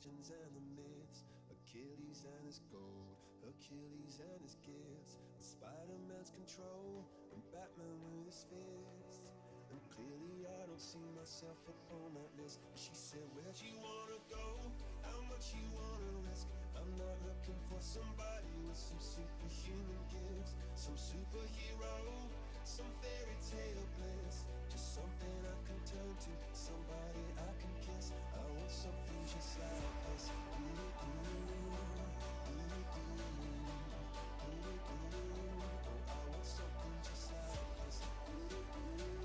legends and the myths, Achilles and his gold, Hercules and his gifts, and Spider-Man's control, and Batman with his fists. And clearly I don't see myself up on that list. She said, where'd you wanna go? How much you wanna risk? I'm not looking for somebody with some superhuman gifts, some superhero, some fairy tale bliss. Just something I can turn to, somebody I can kiss. I want something just like this. Ooh, ooh, ooh, ooh, ooh, ooh. Oh, I want something just like this. Ooh, ooh.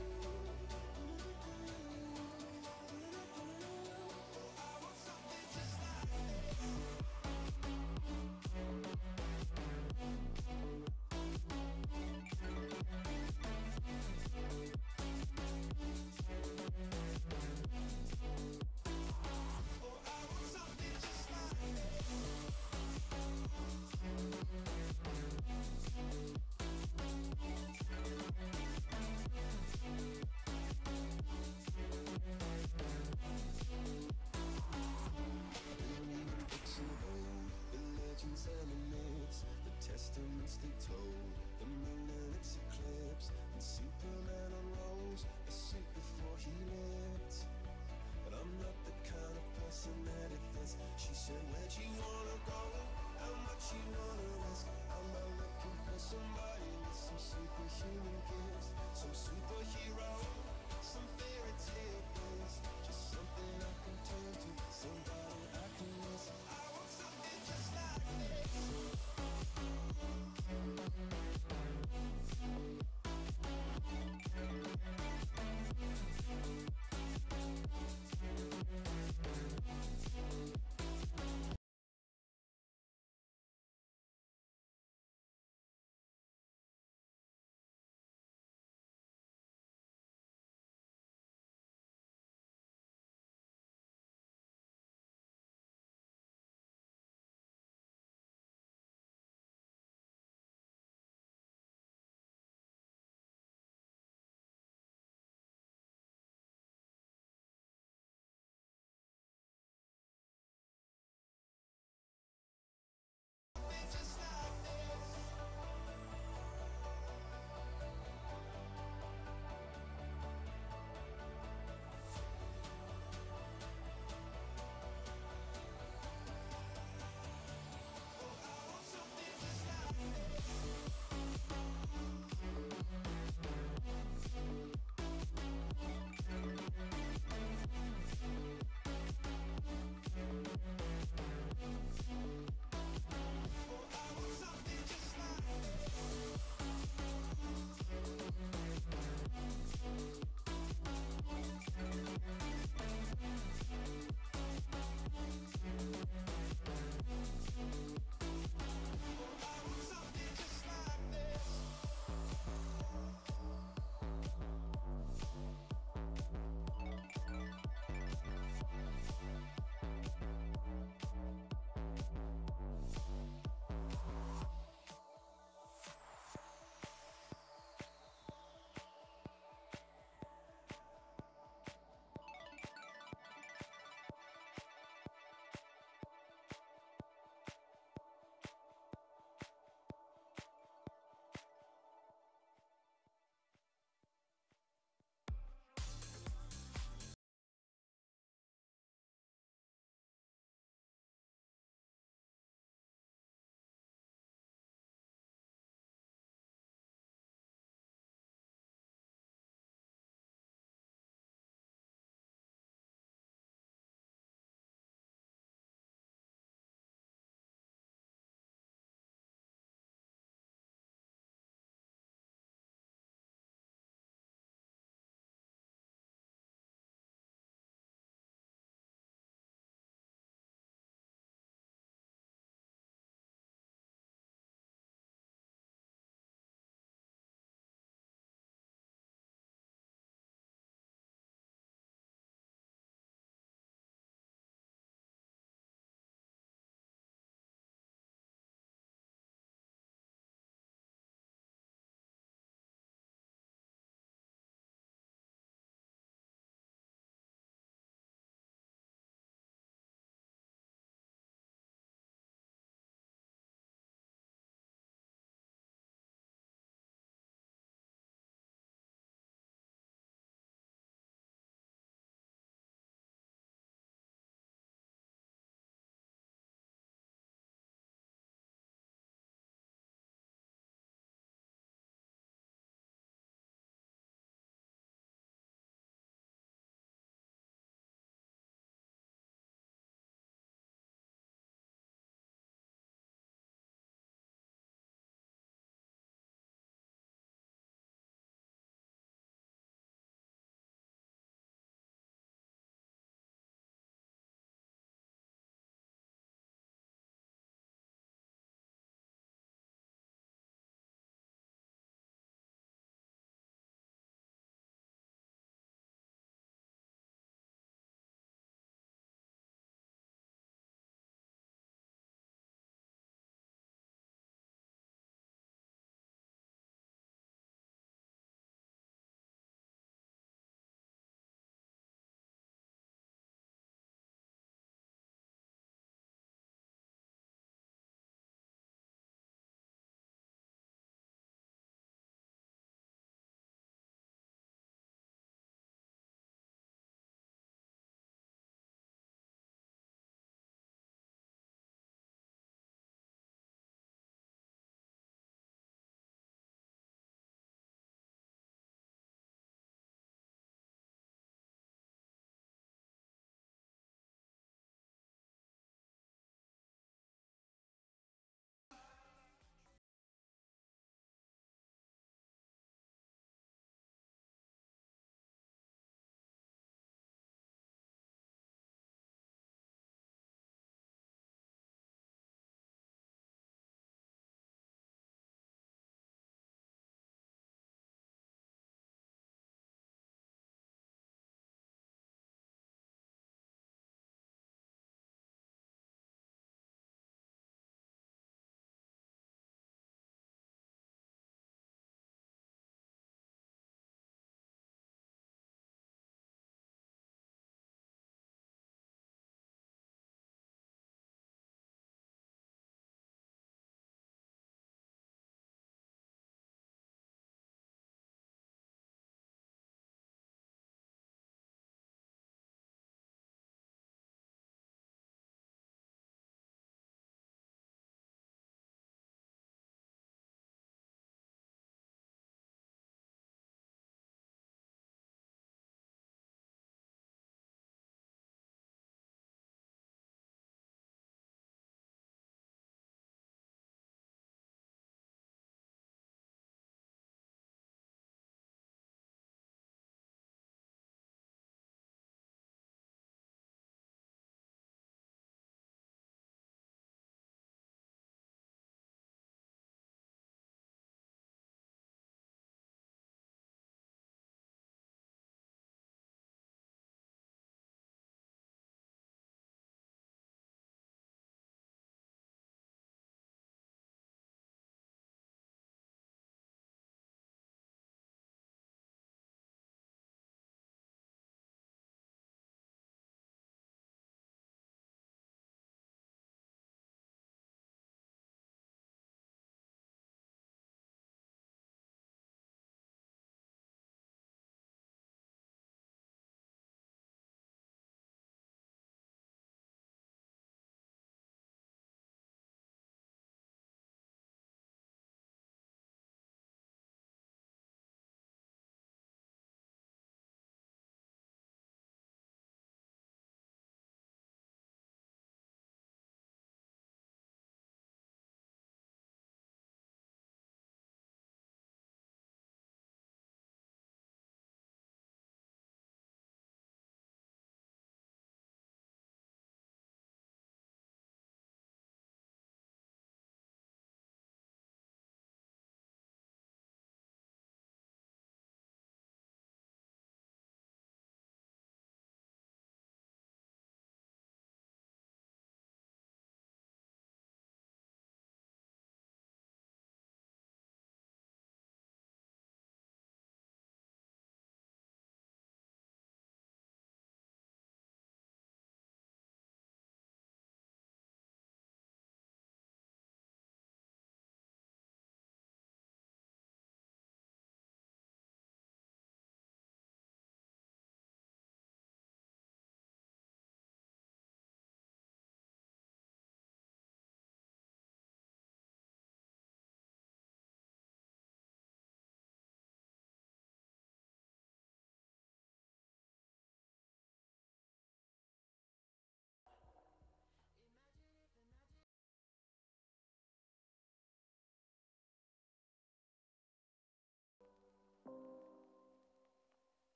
And the myths, the testaments they told, the moon and its eclipse, and Superman unrolls a suit before he lived. But I'm not the kind of person that it fits. She said, where'd you wanna go? How much you wanna risk? I'm not looking for somebody with some superhuman gifts, some superhero, some fairy tale bliss. Just something I can turn to, somebody I can miss. I want something just like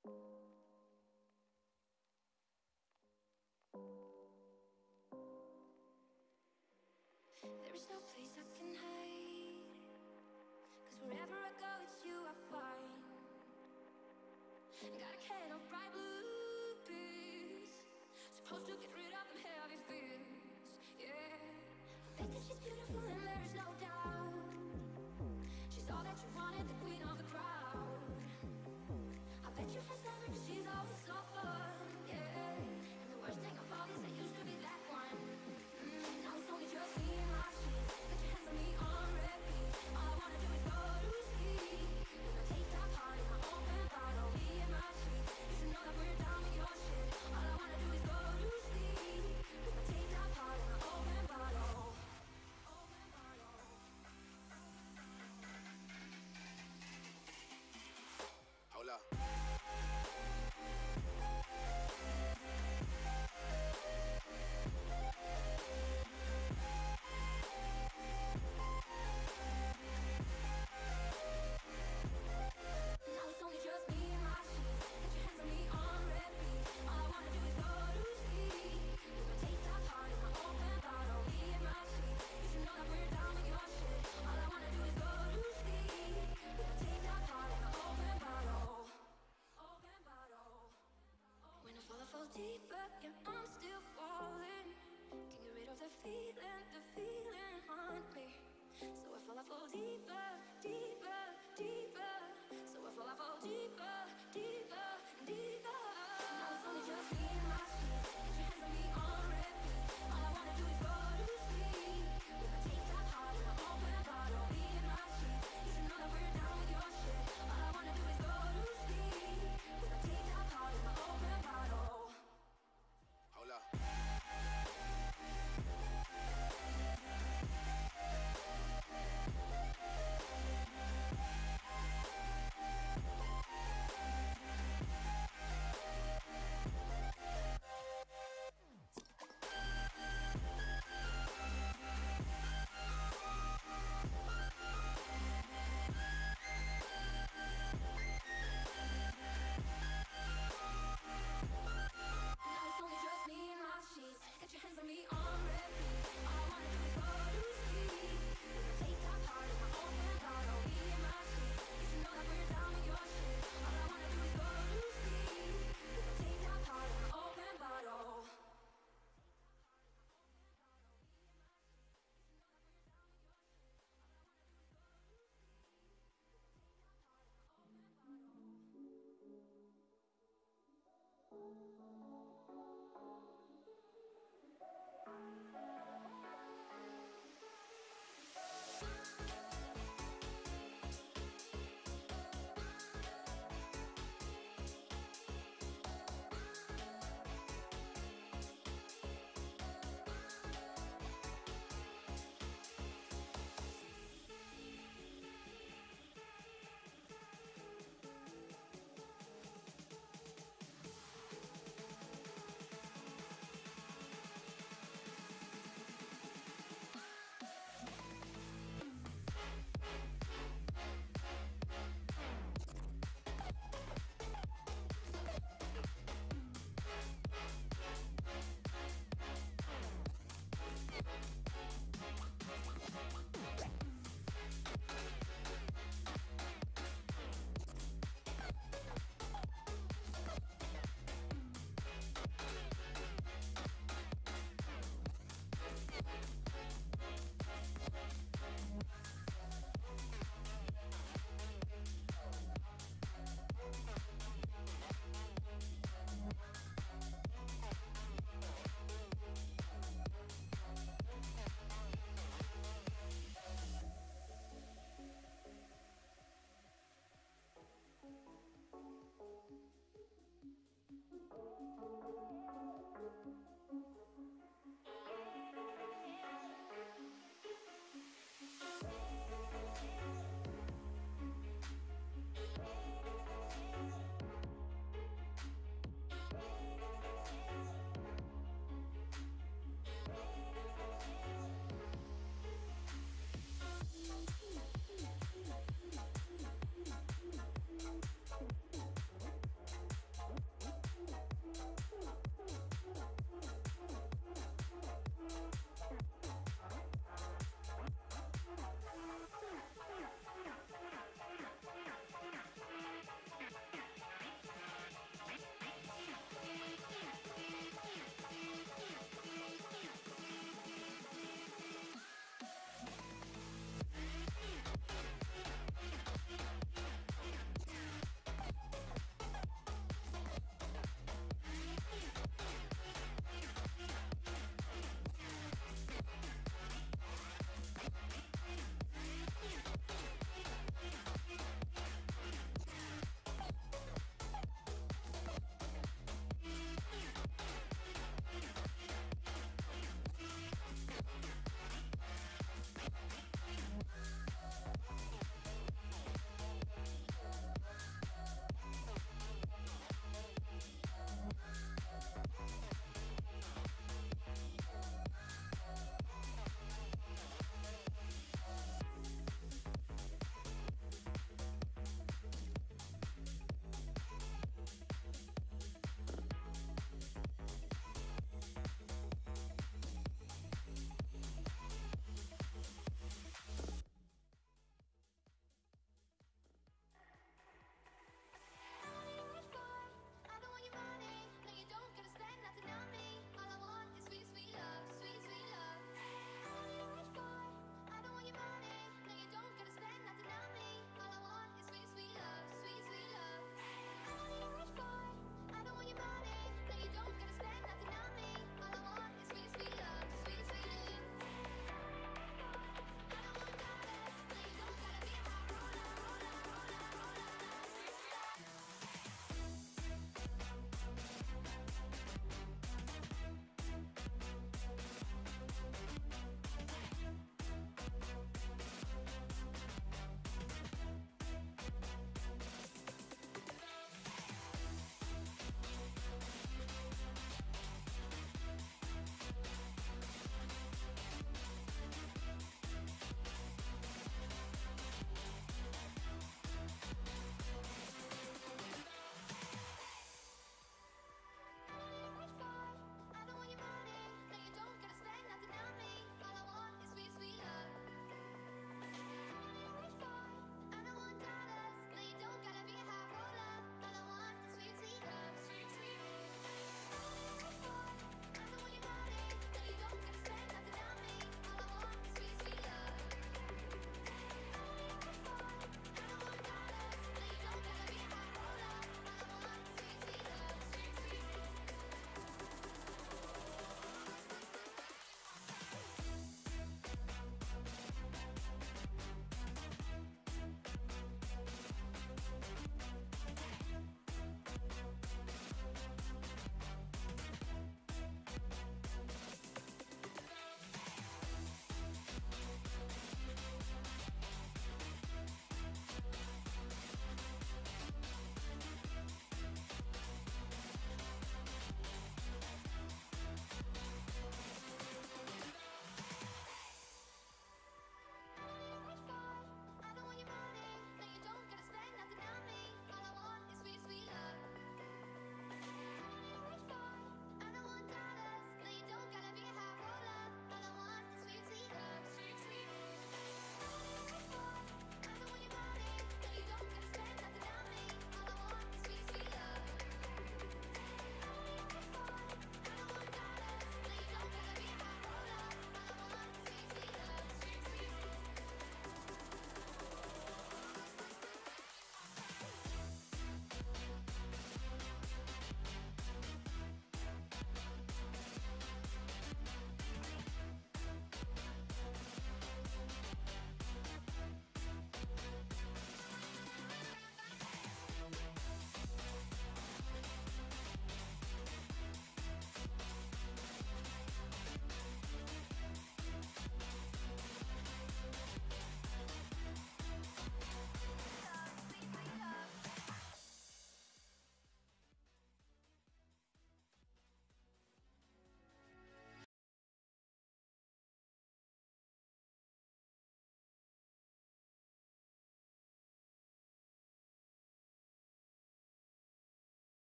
There is no place I can hide, 'cause wherever I go it's you I find. Got a can of bright blue beers, supposed to get rid of them heavy fears. Yeah, I bet that she's beautiful and there is no doubt. She's all that you wanted, the queen of the crowd. I bet you first love her 'cause she's always so fun. Yeah, and the worst thing of all is I used to be that one. Now it's only just me and my sheets. Got your hands on me on repeat. All I wanna do is go to sleep. With my take that part in my open bottle, me and my sheets. You should know that we're down with your shit. All I wanna do is go to sleep.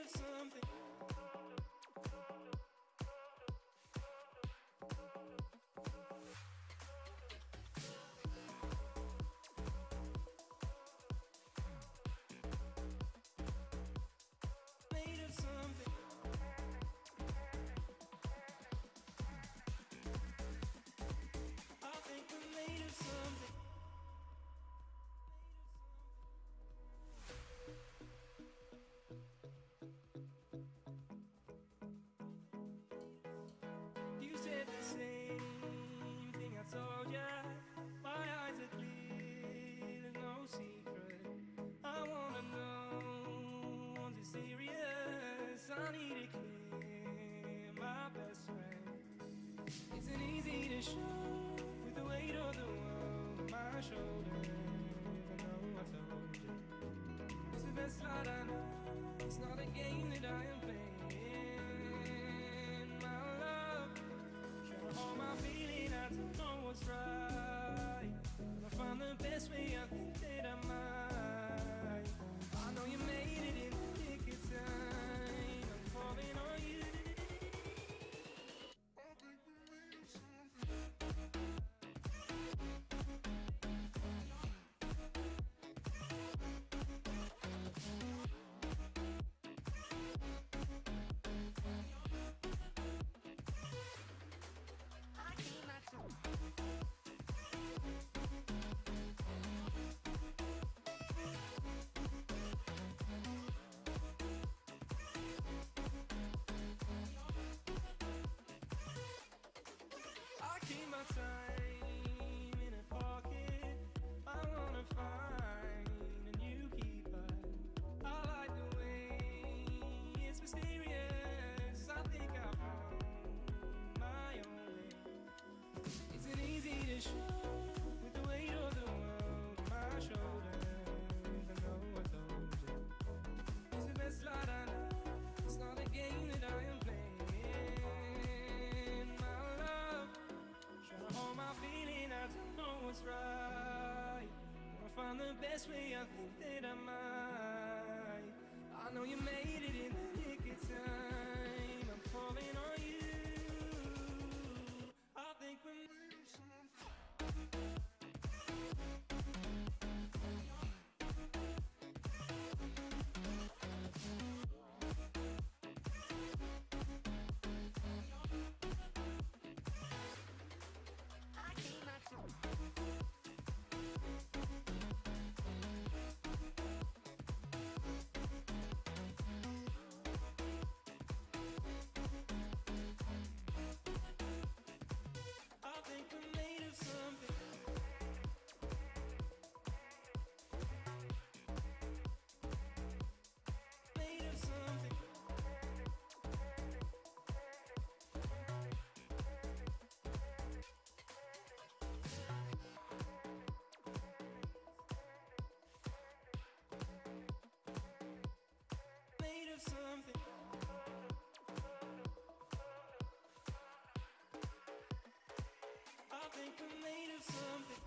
of something. Made of something. I think we're made of something. You said the same thing I told ya. My eyes are clear, there's no secret. I wanna know, was it serious? I need it clear, my best friend. Isn't easy to show with the weight of the world on my shoulders. I know I told you. It's the best light I know. It's not a game that I am playing. My love, trying to hold my feeling. I don't know what's right. But I find the best way. I think that I might. I know you made it in the nick of time. I'm falling on you. I keep my time in a pocket. I wanna find a new keeper. I like the way it's mysterious. I think I found my own way. Isn't easy to show with the weight of the world on my shoulders. I know I told you. It's the best light I know. It's not a game that I am playing. My love, trying to hold my feeling. I don't know what's right. Wanna find the best way. I think that I might. I know you made it in the nick of time. I'm falling on you. I think we're made of something. I think we're made of something. Made of something. Made of something. I think we're made of something.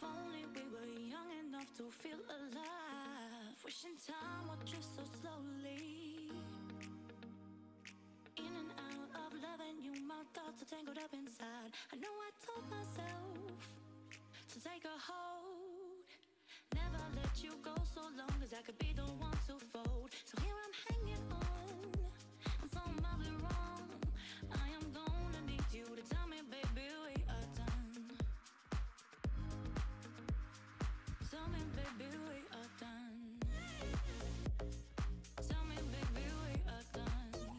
only we were young enough to feel alive. Wishing time would drift so slowly. In and out of loving you, my thoughts are tangled up inside. I know I told myself to take a hold, never let you go so long, cause I could be the one to fold. So here I'm hanging on, and some I've been wrong. I am gonna need you to tell me, baby, we are done. Tell me, baby, we are done. Tell me, baby, we are done.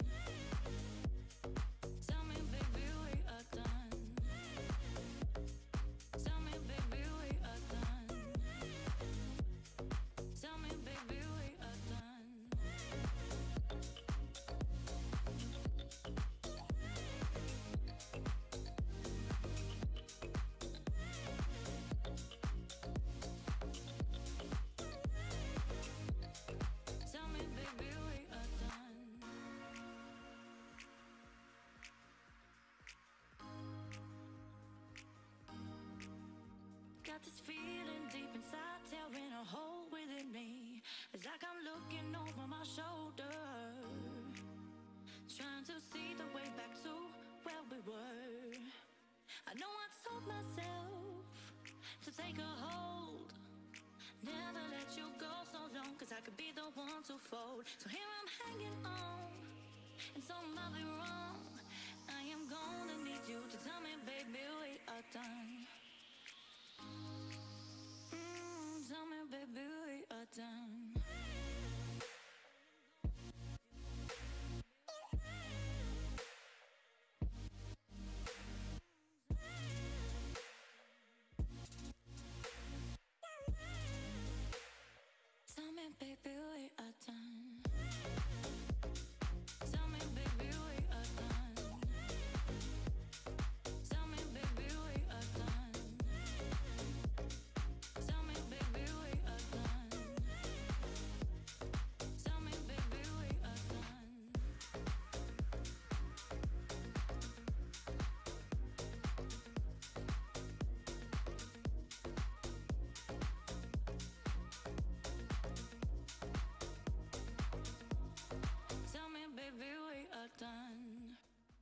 Tell me, baby, we are done. Tell me, baby, we are done. Tell me, baby, we are done. Tell me, baby, we are done. Got this feeling deep inside, tearing a hole within me. It's like I'm looking over my shoulder, trying to see the way back to where we were. I know I told myself to take a hold, never let you go so long, cause I could be the one to fold. So here I'm hanging on, and so I'll be wrong. I am gonna need you to tell me, baby, we are done. Tell me, baby, we are done. Tell me, baby, we are done. Tell me, baby, we are done. Tell me, baby, we are done. Tell me, baby, we are done. Tell me, baby, we are done. Tell me, baby, we are done.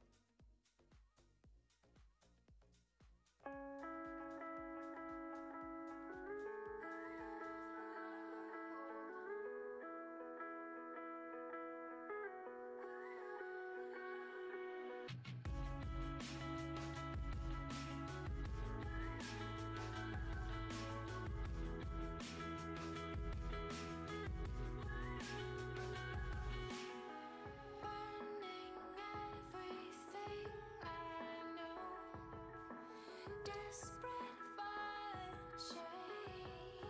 Burning everything I know, desperate for change,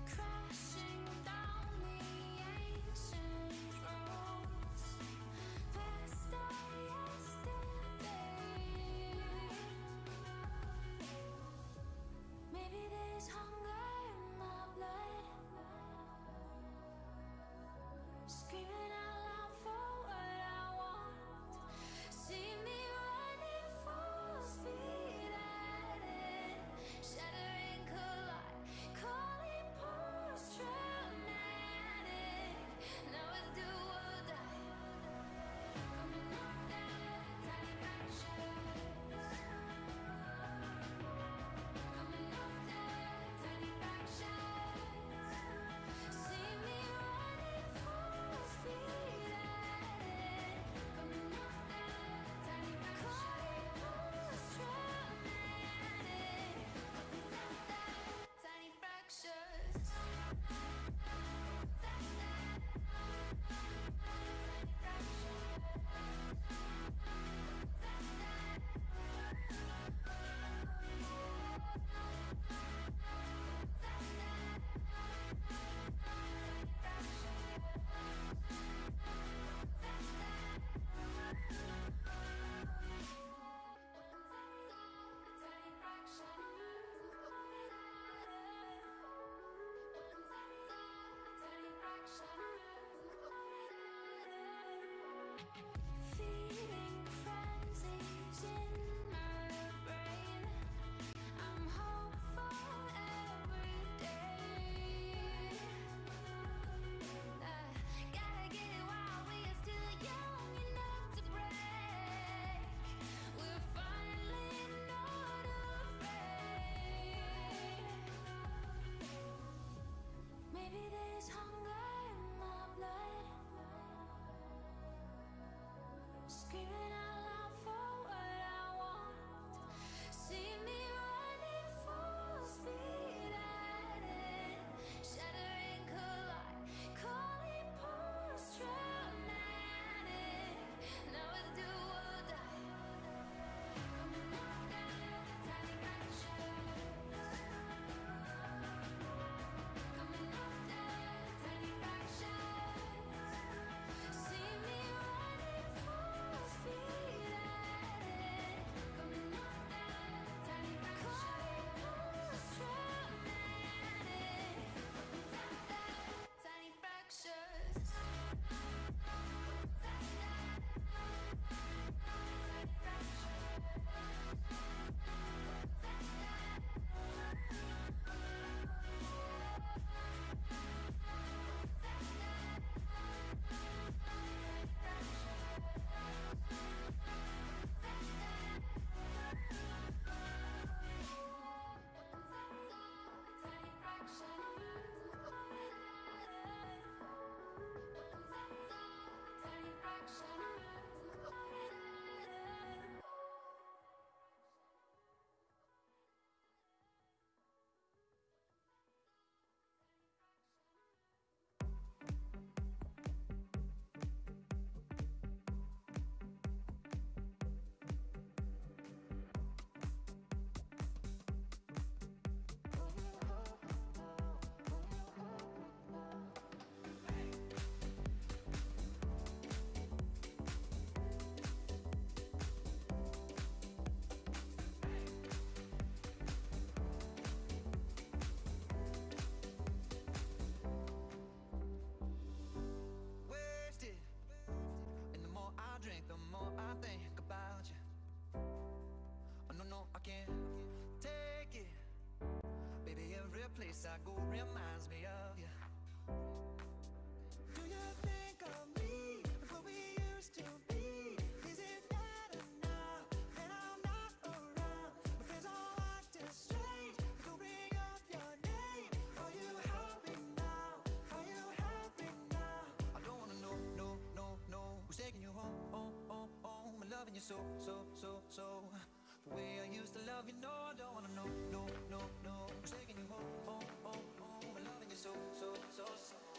crashing down the ancient roads, I go reminds me of you. Do you think of me, what we used to be? Is it not enough that I'm not around? My friends all acting strange, they don't bring up your name. Are you happy now? Are you happy now? I don't wanna know, no, no, no, who's taking you home, home, home, home, and loving you so, so, so, so. The way I used to love you, no, I don't wanna know, no, no, no, who's taking you home, home, home, home, and loving you so, so, so, so.